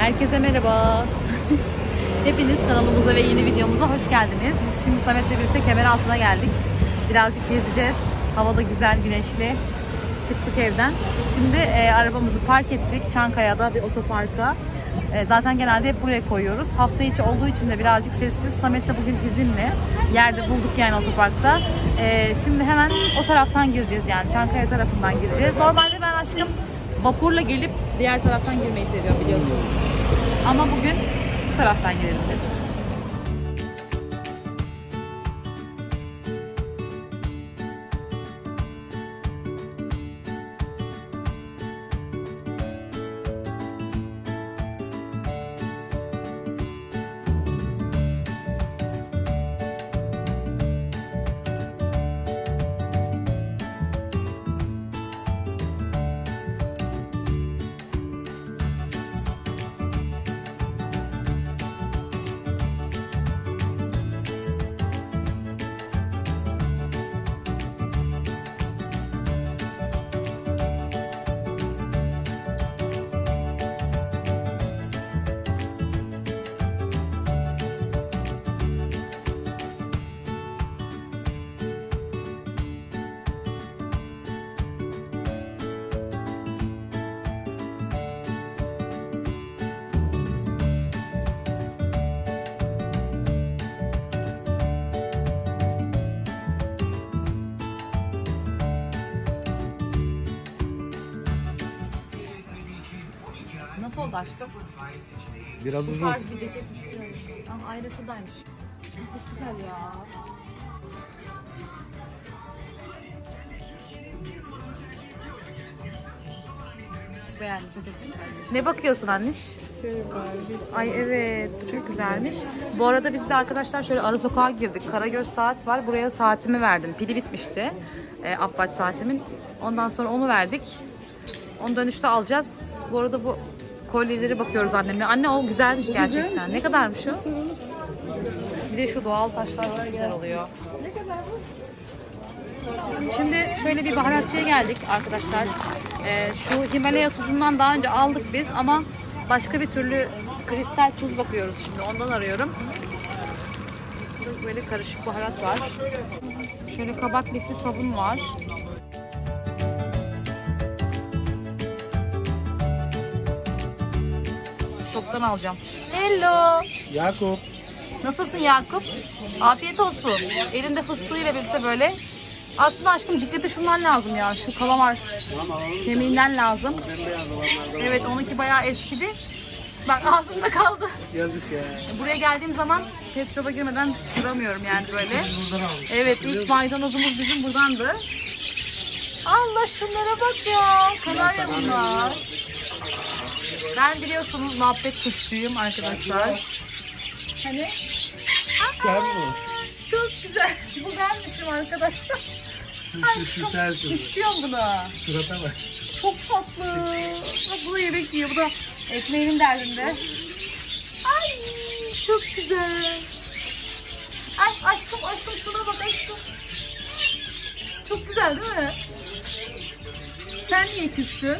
Herkese merhaba. Hepiniz kanalımıza ve yeni videomuza hoş geldiniz. Biz şimdi Samet'le birlikte Kemeraltı'na geldik. Birazcık gezeceğiz. Hava da güzel, güneşli. Çıktık evden. Şimdi arabamızı park ettik. Çankaya'da bir otoparka. Zaten genelde hep buraya koyuyoruz. Hafta içi olduğu için de birazcık sessiz. Samet de bugün izinli. Yerde bulduk yani otoparkta. Şimdi hemen o taraftan gireceğiz yani. Çankaya tarafından gireceğiz. Normalde ben aşkım vapurla gelip diğer taraftan girmeyi seviyorum biliyorsun. Ama bugün bu taraftan girelim dedim. Nasıl oldu aşkım? Biraz uzun. Bu tarz bir ceket istiyorum. Ama ayrı şuradaymış. Çok güzel ya. Çok beğendim ceketi. Ne bakıyorsun anniş? Ay evet, bu çok güzelmiş. Bu arada biz de arkadaşlar şöyle ara sokağa girdik. Karagöz saat var. Buraya saatimi verdim. Pili bitmişti. Abbat saatimin. Ondan sonra onu verdik. Onu dönüşte alacağız. Bu arada bu kolyeleri bakıyoruz annemle. Anne o güzelmiş gerçekten. Ne kadarmış o? Bir de şu doğal taşlar var, güzel oluyor. Ne kadar bu? Şimdi şöyle bir baharatçıya geldik arkadaşlar. Şu Himalaya tuzundan daha önce aldık biz ama başka bir türlü kristal tuz bakıyoruz şimdi. Ondan arıyorum. Burada böyle karışık baharat var. Şöyle kabak lifli sabun var. Şoktan alacağım. Hello. Yakup. Nasılsın Yakup? Afiyet olsun. Elinde fıstığıyla birlikte böyle. Aslında aşkım ciklete şundan lazım ya. Şu kalamar kemiğinden lazım. Evet onunki bayağı eskidi. Bak ağzımda kaldı. Yazık ya. Buraya geldiğim zaman pet shop'a girmeden duramıyorum yani böyle. Evet ilk maydanozumuz bizim buradandı. Allah şunlara bak ya. Kanarya bunlar. Ben biliyorsunuz muhabbet kuşçuyum arkadaşlar. Hani? Sen mi? Çok güzel. Bu benmişim arkadaşlar. Sensin. İstiyorum bunu. Surata bak. Çok tatlı. Bak bu da yemek yiyor. Bu da ekmeğinin derdinde. Ay çok güzel. Ay aşkım şuna bak aşkım. Çok güzel değil mi? Sen niye küstün?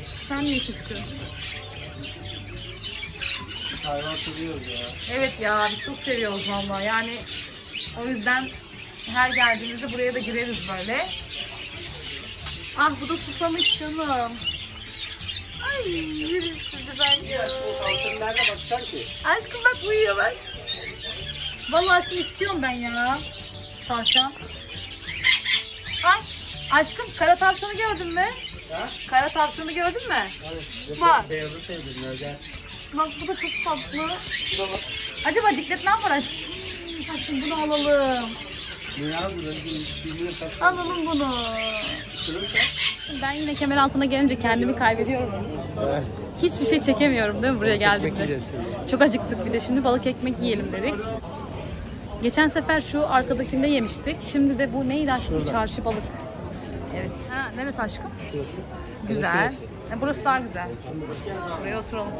Hayvan seviyoruz ya. Evet ya biz çok seviyoruz valla yani o yüzden her geldiğimizde buraya da gireriz böyle. Ah bu da susamış canım. Ay yerim sizi ben ya. Nerede bakacaksın ki? Aşkım bak uyuyor bak. Valla aşkım istiyorum ben ya. Tavşan. Ay aşkım kara tavşanı gördün mü? Ha? Kara tavşanı gördün mü? Evet. Bak. Beyazı sevdim ya gel. Bak bu da çok tatlı. Acaba ciklet ne yapar aşkım? Aşkım bunu alalım. Ne ya bu? Bilmiyorum kaç. Alalım bunu. Kırılırsa? Ben yine Kemeraltı'na gelince kendimi kaybediyorum. Evet. Hiçbir şey çekemiyorum değil mi buraya geldiğimde? Ekmek yiyeceğiz şimdi. Çok acıktık bir de şimdi balık ekmek yiyelim dedik. Geçen sefer şu arkadakinde yemiştik. Şimdi de bu neydi aşkım? Şurada. Çarşı balık. Evet. Ha, neresi aşkım? Şurası. Güzel. Burası daha güzel. Buraya oturalım.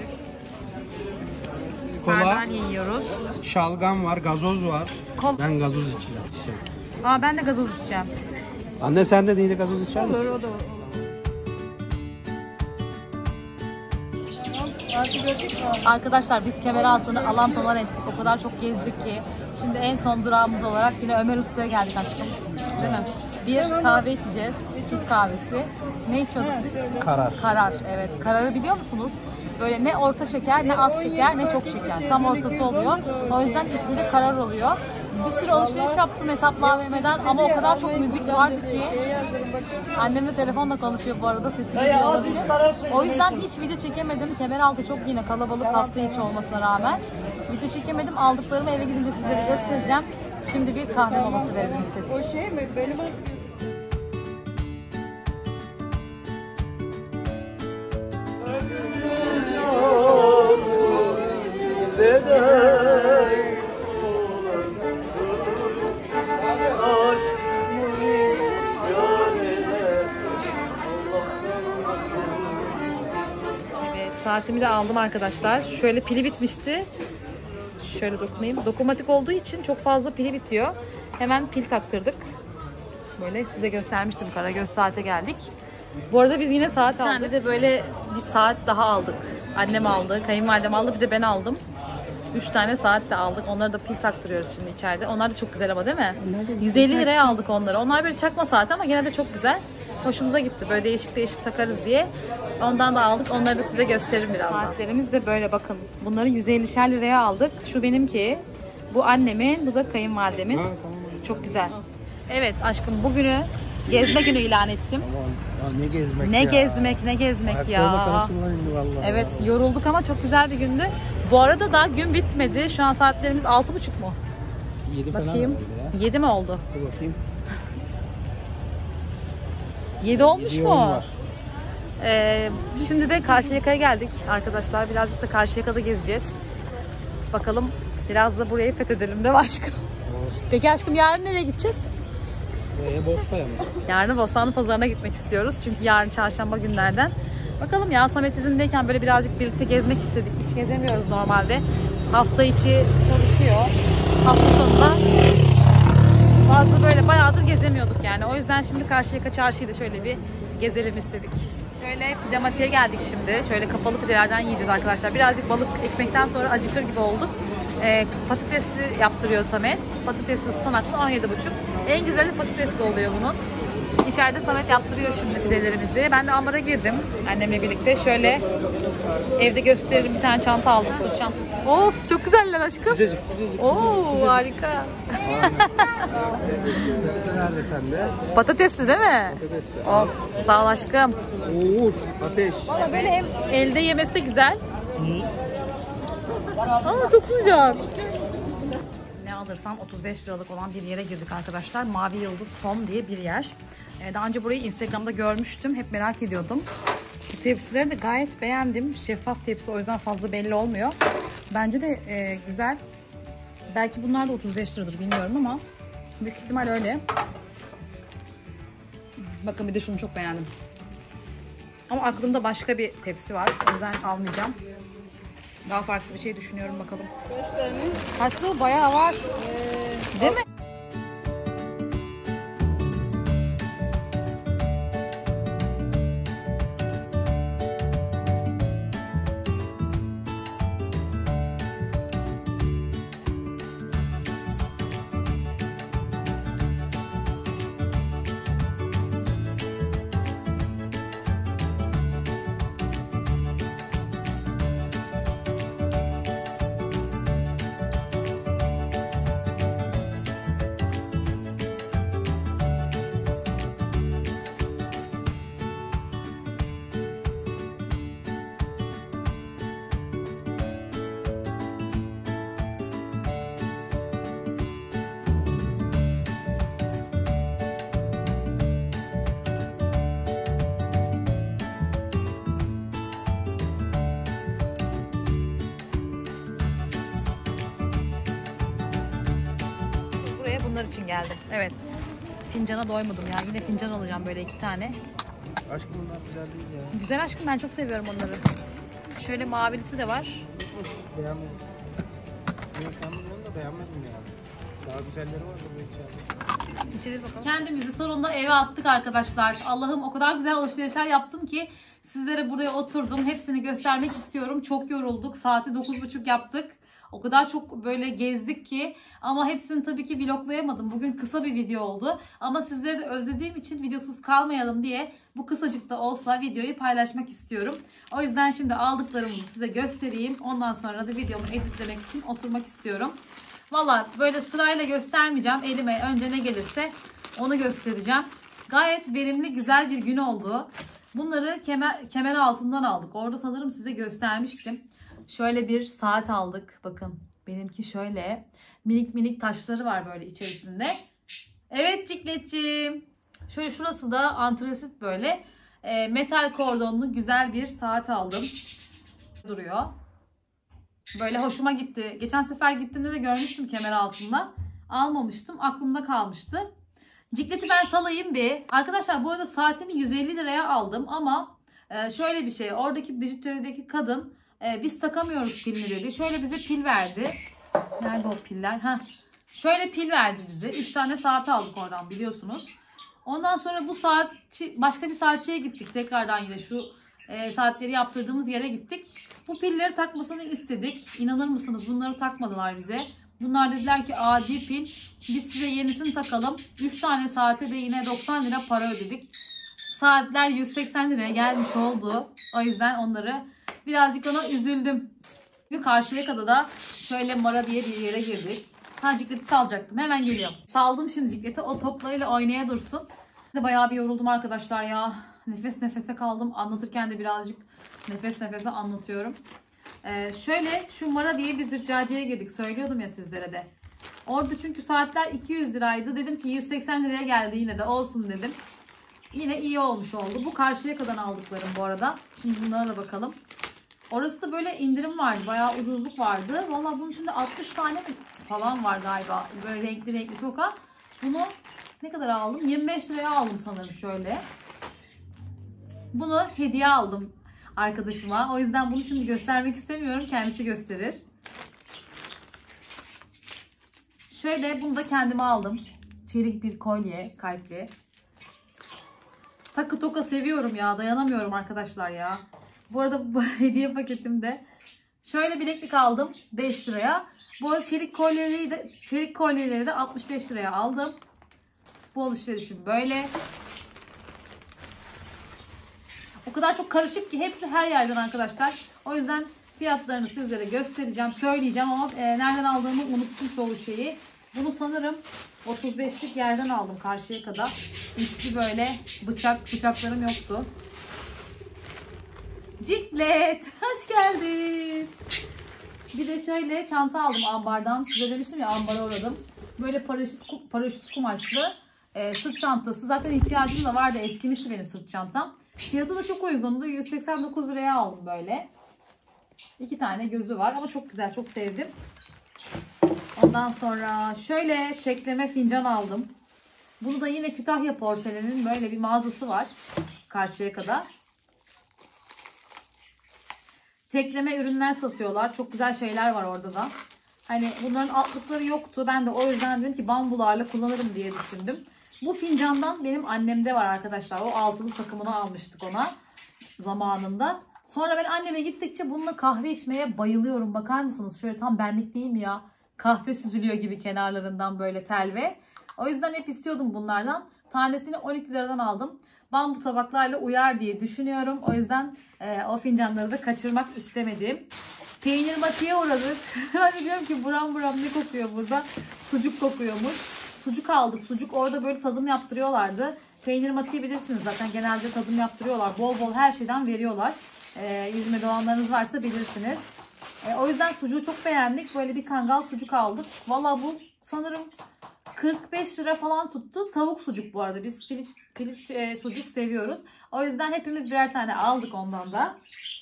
Kola, Sardalya yiyoruz. şalgam var, gazoz var. Ben gazoz içeceğim. Aa ben de gazoz içeceğim. Anne sen de değil gazoz içer misin? Olur o da olur. Arkadaşlar biz Kemeraltı'nı alan talan ettik. O kadar çok gezdik ki. Şimdi en son durağımız olarak yine Ömer Usta'ya geldik aşkım. Değil mi? Bir kahve içeceğiz. Türk kahvesi. Ne içiyorduk biz? Karar. Karar, evet. Kararı biliyor musunuz? Böyle ne orta şeker, ne az şeker, ne çok şeker. Tam ortası oluyor. O yüzden ismi de karar oluyor. Bir sürü alışveriş yaptım hesapla AVM'den ama o kadar çok müzik vardı ki. Annemle telefonla konuşuyor bu arada, sesini duyuyor olabilir. O yüzden hiç video çekemedim. Kemeraltı çok yine kalabalık, hafta içi olmasına rağmen. Video çekemedim. Aldıklarımı eve gidince size de göstereceğim. Şimdi bir kahve molası verelim istedim. O şey mi? Benim Saatimi de aldım arkadaşlar. Şöyle pili bitmişti. Şöyle dokunayım. Dokunmatik olduğu için çok fazla pili bitiyor. Hemen pil taktırdık. Böyle size göstermiştim. Karagöz saate geldik. Bu arada biz yine saat aldık. Bir tane de böyle bir saat daha aldık. Annem aldı, kayınvalidem aldı, bir de ben aldım. 3 tane saat de aldık. Onları da pil taktırıyoruz şimdi içeride. Onlar da çok güzel ama değil mi? 150 liraya aldık onları. Onlar böyle çakma saat ama gene de çok güzel. Hoşumuza gitti. Böyle değişik değişik takarız diye. Ondan da aldık. Onları da size gösteririm birazdan. Saatlerimiz de böyle bakın. Bunları 150'şer liraya aldık. Şu benimki. Bu annemin. Bu da kayınvalidemin. Çok güzel. Evet aşkım, bugünü gezme günü ilan ettim. Ne gezmek ne ya. Ne gezmek ya. Vallahi. Evet, yorulduk ama çok güzel bir gündü. Bu arada daha gün bitmedi. Şu an saatlerimiz 6.30 mu? 7 Bakayım. 7 mi oldu? Dur bakayım. 7 olmuş 7 mu? var. Şimdi de Karşıyaka'ya geldik arkadaşlar. Birazcık da Karşıyaka'da gezeceğiz. Bakalım biraz da burayı fethedelim değil mi aşkım? Peki aşkım, yarın nereye gideceğiz? Bozkaya mı? Yarın Bostanlı Pazarı'na gitmek istiyoruz. Çünkü yarın çarşamba günlerden. Bakalım ya, Samet izindeyken böyle birazcık birlikte gezmek istedik. Hiç gezemiyoruz normalde. Hafta içi çalışıyor. Hafta sonunda fazla böyle bayağıdır gezemiyorduk yani. O yüzden şimdi Karşıyaka Çarşı'yı da şöyle bir gezelim istedik. Şöyle pidematiğe geldik şimdi. Şöyle kapalı pidelerden yiyeceğiz arkadaşlar. Birazcık balık ekmekten sonra acıkır gibi olduk. Patatesli yaptırıyor Samet. Patatesli ıspanaklı 17,5. En güzeli patatesli oluyor bunun. İçeride Samet yaptırıyor şimdi pidelerimizi. Ben de ambara girdim annemle birlikte. Şöyle evde gösteririm, bir tane çanta aldım, sırt çantası. Of, çok güzeller aşkım. Sıcacık. Oo, harika. Nerede sende? Patatesli değil mi? Patatesli. Of, sağ ol aşkım. Oo, ateş. Valla böyle hem elde yemesi de güzel. Aa, çok güzel. Ne alırsam 35 liralık olan bir yere girdik arkadaşlar. Mavi Yıldız Home diye bir yer. Daha önce burayı Instagram'da görmüştüm. Hep merak ediyordum. Bu tepsileri de gayet beğendim. Şeffaf tepsi, o yüzden fazla belli olmuyor. Bence de güzel. Belki bunlar da 35 liradır bilmiyorum ama büyük ihtimal öyle. Bakın bir de şunu çok beğendim. Ama aklımda başka bir tepsi var. O yüzden almayacağım. Daha farklı bir şey düşünüyorum, bakalım. Kaçlı? Bayağı var. Değil mi? Bunlar için geldim. Evet. Fincana doymadım ya. Yine fincan alacağım böyle 2 tane. Aşkım bunlar güzel değil ya. Güzel aşkım, ben çok seviyorum onları. Şöyle mavilisi de var. Beğenmedim. Sen bunu da beğenmedin ya. Daha güzelleri var burada içeride. İçeri bakalım. Kendimizi sonunda eve attık arkadaşlar. Allah'ım o kadar güzel alışverişler yaptım ki sizlere buraya oturdum. Hepsini göstermek istiyorum. Çok yorulduk. Saati 9.30 yaptık. O kadar çok böyle gezdik ki ama hepsini tabii ki vloglayamadım. Bugün kısa bir video oldu. Ama sizleri de özlediğim için videosuz kalmayalım diye bu kısacık da olsa videoyu paylaşmak istiyorum. O yüzden şimdi aldıklarımızı size göstereyim. Ondan sonra da videomu editlemek için oturmak istiyorum. Valla böyle sırayla göstermeyeceğim. Elime önce ne gelirse onu göstereceğim. Gayet verimli, güzel bir gün oldu. Bunları kemer altından aldık. Orada sanırım size göstermiştim. Şöyle bir saat aldık. Bakın benimki şöyle. Minik minik taşları var böyle içerisinde. Evet Cikletciğim. Şöyle şurası da antresit böyle. Metal kordonlu güzel bir saat aldım. Duruyor. Böyle hoşuma gitti. Geçen sefer gittiğimde de görmüştüm kemer altında. Almamıştım. Aklımda kalmıştı. Cikleti ben salayım bir. Arkadaşlar bu arada saatimi 150 liraya aldım ama şöyle bir şey. Oradaki bijuterideki kadın biz takamıyoruz pilini dedi. Şöyle bize pil verdi. Nerede o piller? Şöyle pil verdi bize. 3 tane saat aldık oradan biliyorsunuz. Ondan sonra bu saat başka bir saatçiye gittik. Tekrardan yine şu saatleri yaptırdığımız yere gittik. Bu pilleri takmasını istedik. İnanır mısınız? Bunları takmadılar bize. Bunlar dediler ki adi pil. Biz size yenisini takalım. 3 tane saate de yine 90 lira para ödedik. Saatler 180 liraya gelmiş oldu. O yüzden onları birazcık ona üzüldüm. Karşıyaka'da da şöyle Mara diye bir yere girdik. Cikleti salacaktım. Hemen geliyorum. Saldım şimdi cikleti. O toplarıyla oynaya dursun. Bayağı bir yoruldum arkadaşlar ya. Nefes nefese kaldım. Anlatırken de birazcık nefes nefese anlatıyorum. Şöyle şu Mara diye bir züccaciyeye girdik. Söylüyordum ya sizlere de. Orada çünkü saatler 200 liraydı. Dedim ki 180 liraya geldi yine de olsun dedim. Yine iyi olmuş oldu. Bu Karşıyaka'dan aldıklarım bu arada. Şimdi bunlara da bakalım. Orası da böyle indirim vardı. Bayağı ucuzluk vardı. Vallahi bunun içinde 60 tane mi falan var galiba. Böyle renkli renkli toka. Bunu ne kadar aldım? 25 liraya aldım sanırım şöyle. Bunu hediye aldım arkadaşıma. O yüzden bunu şimdi göstermek istemiyorum. Kendisi gösterir. Şöyle bunu da kendime aldım. Çelik bir kolye, kalpli. Takı toka seviyorum ya. Dayanamıyorum arkadaşlar ya. Bu arada bu hediye paketimde şöyle bileklik aldım 5 liraya. Bu arada çelik kolyeleri de 65 liraya aldım. Bu alışverişim böyle. O kadar çok karışık ki hepsi her yerden arkadaşlar. O yüzden fiyatlarını sizlere göstereceğim, söyleyeceğim ama nereden aldığımı unuttum çoğu şeyi. Bunu sanırım 35'lik yerden aldım Karşıyaka'da. Üstü böyle bıçaklarım yoktu. Ciklet, hoş geldin. Bir de şöyle çanta aldım ambardan. Size demiştim ya ambara uğradım. Böyle paraşüt kumaşlı sırt çantası. Zaten ihtiyacım da vardı. Eskimişti benim sırt çantam. Fiyatı da çok uygundu. 189 liraya aldım böyle. 2 tane gözü var ama çok güzel. Çok sevdim. Ondan sonra şöyle tekleme fincan aldım. Bunu da yine Kütahya Porselenin böyle bir mağazası var. Karşıyaka'da. Tekleme ürünler satıyorlar. Çok güzel şeyler var orada da. Hani bunların altlıkları yoktu. Ben de o yüzden dedim ki bambularla kullanırım diye düşündüm. Bu fincandan benim annemde var arkadaşlar. O altılı takımını almıştık ona zamanında. Sonra ben anneme gittikçe bununla kahve içmeye bayılıyorum. Bakar mısınız? Şöyle tam benlik değil mi ya? Kahve süzülüyor gibi kenarlarından böyle telve. O yüzden hep istiyordum bunlardan. Tanesini 12 liradan aldım. Bambu tabaklarla uyar diye düşünüyorum. O yüzden o fincanları da kaçırmak istemedim. Peynir matiye uğradık. Ben de diyorum ki buram buram ne kokuyor burada? Sucuk kokuyormuş. Sucuk aldık. Sucuk orada böyle tadım yaptırıyorlardı. Peynir matiyi bilirsiniz zaten genelde tadım yaptırıyorlar. Bol bol her şeyden veriyorlar. İzmir'de olanlarınız varsa bilirsiniz. O yüzden sucuğu çok beğendik. Böyle bir kangal sucuk aldık. Valla bu sanırım 45 lira falan tuttu. Tavuk sucuk bu arada. Biz piliç sucuk seviyoruz. O yüzden hepimiz birer tane aldık ondan da.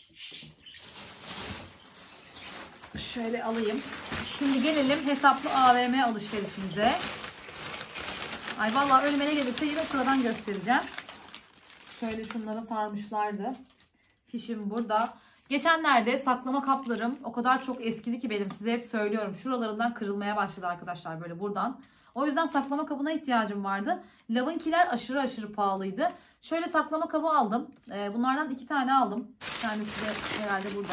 Şöyle alayım. Şimdi gelelim hesaplı AVM alışverişimize. Ay vallahi önüme ne gelirse yine sıradan göstereceğim. Şöyle şunlara sarmışlardı. Fişim burada. Geçenlerde saklama kaplarım o kadar çok eskidi ki benim, size hep söylüyorum. Şuralarından kırılmaya başladı arkadaşlar, böyle buradan. O yüzden saklama kabına ihtiyacım vardı. Lav'ınkiler aşırı pahalıydı. Şöyle saklama kabı aldım. Bunlardan 2 tane aldım. Bir tanesi de herhalde burada.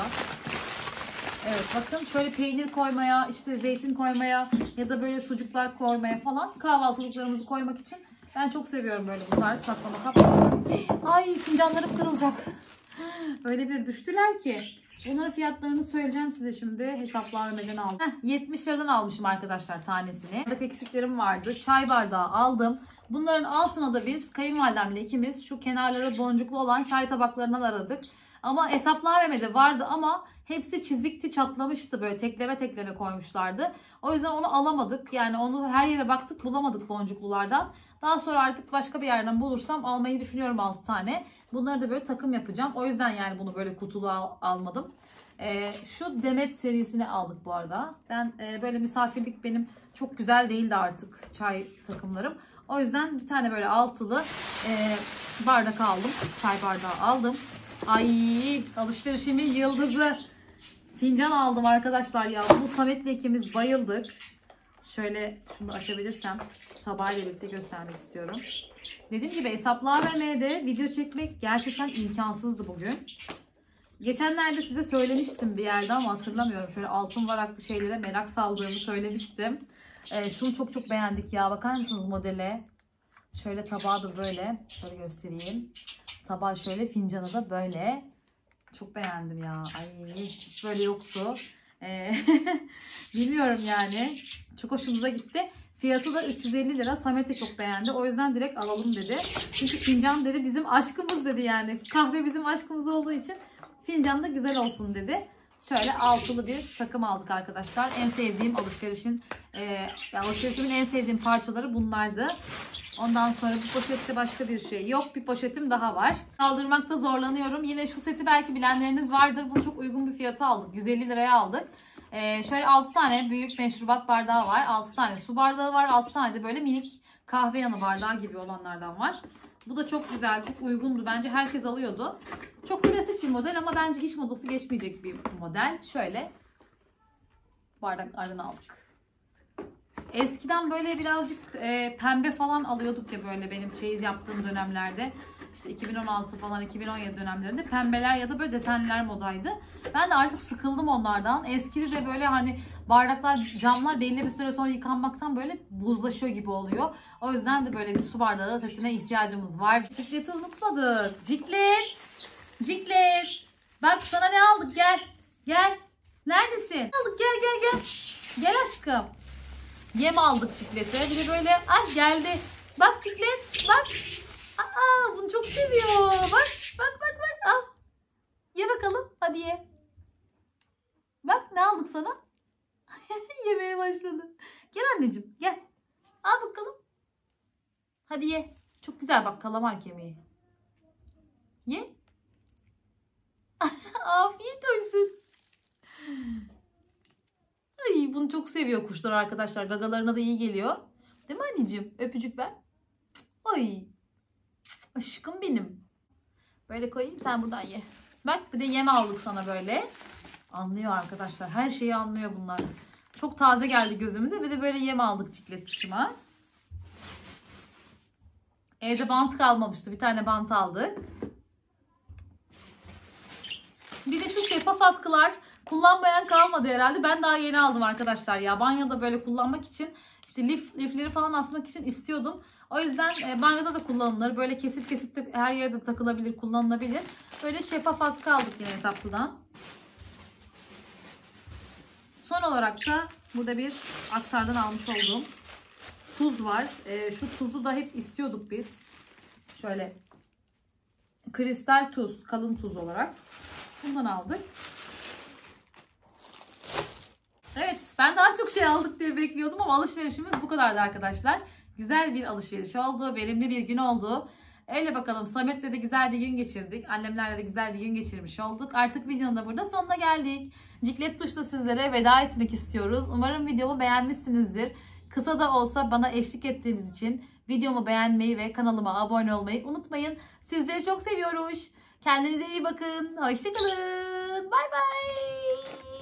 Evet bakın, şöyle peynir koymaya, işte zeytin koymaya ya da böyle sucuklar koymaya falan, kahvaltılıklarımızı koymak için ben çok seviyorum böyle bu tarz saklama kapları. Ay, fincanlarım kırılacak. Öyle bir düştüler ki. Bunların fiyatlarını söyleyeceğim size şimdi. Hesaplanmadan aldım. 70 liradan almışım arkadaşlar tanesini. Burada eksiklerim vardı. Çay bardağı aldım. Bunların altına da biz kayınvalidemle ikimiz şu kenarları boncuklu olan çay tabaklarından aradık. Ama hesaplanmada vardı ama hepsi çizikti, çatlamıştı, böyle tekleme koymuşlardı. O yüzden onu alamadık. Yani onu her yere baktık, bulamadık boncuklulardan. Daha sonra artık başka bir yerden bulursam almayı düşünüyorum 6 tane. Bunları da böyle takım yapacağım. O yüzden yani bunu böyle kutulu almadım. Şu Demet serisini aldık bu arada. Ben böyle misafirlik benim çok güzel değildi artık çay takımlarım. O yüzden bir tane böyle altılı bardak aldım. Çay bardağı aldım. Ay, alışverişimin yıldızı. Fincan aldım arkadaşlar ya. Bu Samet'le ikimiz bayıldık. Şöyle şunu da açabilirsem tabağıyla birlikte göstermek istiyorum. Dediğim gibi hesaplamada video çekmek gerçekten imkansızdı bugün. Geçenlerde size söylemiştim bir yerde ama hatırlamıyorum. Şöyle altın varaklı şeylere merak saldığımı söylemiştim. Şunu çok beğendik ya. Bakar mısınız modele? Şöyle tabağı da böyle. Şöyle göstereyim. Tabağı şöyle, fincanı da böyle. Çok beğendim ya. Ay, hiç böyle yoktu. Bilmiyorum yani. Çok hoşumuza gitti. Fiyatı da 350 lira. Samet de çok beğendi. O yüzden direkt alalım dedi. Çünkü fincan dedi bizim aşkımız dedi yani. Kahve bizim aşkımız olduğu için fincan da güzel olsun dedi. Şöyle altılı bir takım aldık arkadaşlar. En sevdiğim alışverişimin en sevdiğim parçaları bunlardı. Ondan sonra bu poşette başka bir şey yok. Bir poşetim daha var. Kaldırmakta zorlanıyorum. Yine şu seti belki bilenleriniz vardır. Bunu çok uygun bir fiyata aldık. 150 liraya aldık. Şöyle 6 tane büyük meşrubat bardağı var. 6 tane su bardağı var. 6 tane de böyle minik kahve yanı bardağı gibi olanlardan var. Bu da çok güzel, çok uygundu. Bence herkes alıyordu. Çok klasik bir model ama bence hiç modası geçmeyecek bir model. Şöyle bardaklardan aldık. Eskiden böyle birazcık pembe falan alıyorduk ya, böyle benim çeyiz yaptığım dönemlerde. İşte 2016 falan 2017 dönemlerinde pembeler ya da böyle desenler modaydı. Ben de artık sıkıldım onlardan. Eskidi de böyle hani bardaklar, camlar belli bir süre sonra yıkanmaktan böyle buzlaşıyor gibi oluyor. O yüzden de böyle bir su bardağı setine ihtiyacımız var. Cikleti unutmadık. Ciklet. Ciklet. Bak sana ne aldık, gel. Gel. Neredesin? Aldık, gel. Gel aşkım. Yem aldık Ciklet'e. Bir de böyle ay geldi. Bak Ciklet, bak. Aa, bunu çok seviyor. Bak. Al. Ye bakalım. Hadi ye. Bak ne aldık sana. Yemeye başladı. Gel anneciğim, gel. Al bakalım. Hadi ye. Çok güzel bak, kalamar kemiği. Ye. Afiyet olsun. Ay, bunu çok seviyor kuşlar arkadaşlar. Gagalarına da iyi geliyor. Değil mi anneciğim? Öpücük ver. Ay. Aşkım benim. Böyle koyayım, sen buradan ye. Bak bir de yem aldık sana böyle. Anlıyor arkadaşlar. Her şeyi anlıyor bunlar. Çok taze geldi gözümüze. Bir de böyle yem aldık Ciklet kuşuma. Evde bant kalmamıştı. Bir tane bant aldık. Bir de şu şeffaf askılar kullanmayan kalmadı herhalde. Ben daha yeni aldım arkadaşlar ya. Banyoda böyle kullanmak için, işte lifleri falan asmak için istiyordum. O yüzden banyoda da kullanılır. Böyle kesip de her yerde takılabilir, kullanılabilir. Böyle şeffaf askı aldık yine Hesaplı'dan. Son olarak da burada bir Aksar'dan almış olduğum tuz var. Şu tuzu da hep istiyorduk biz. Şöyle kristal tuz, kalın tuz olarak. Bundan aldık. Evet, ben daha çok şey aldık diye bekliyordum ama alışverişimiz bu kadardı arkadaşlar. Güzel bir alışveriş oldu, verimli bir gün oldu. Öyle bakalım, Samet'le de güzel bir gün geçirdik. Annemlerle de güzel bir gün geçirmiş olduk. Artık videonun da burada sonuna geldik. Ciklet Tuş'la sizlere veda etmek istiyoruz. Umarım videomu beğenmişsinizdir. Kısa da olsa bana eşlik ettiğiniz için videomu beğenmeyi ve kanalıma abone olmayı unutmayın. Sizleri çok seviyoruz. Kendinize iyi bakın. Hoşçakalın. Bay bay.